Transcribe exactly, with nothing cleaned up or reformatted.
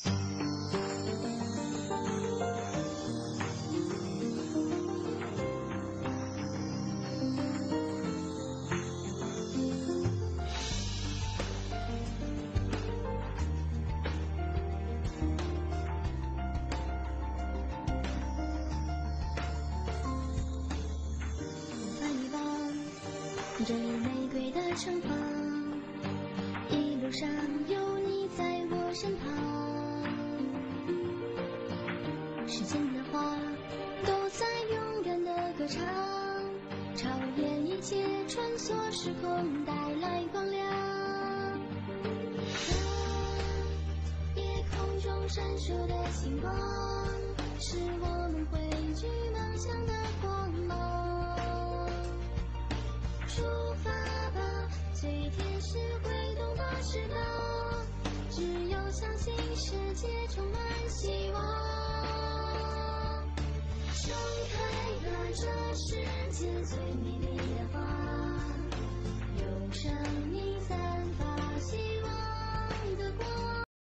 这玫瑰的城邦，一路上有你在我身旁，时间的花都在勇敢的歌唱，超越一切，穿梭时空，带来光亮。看夜空中闪烁的星光，是我们汇聚梦想的光芒。出发吧，最天使挥动的翅膀，只有相信世界充满希望。盛开吧，这世界最美丽的花。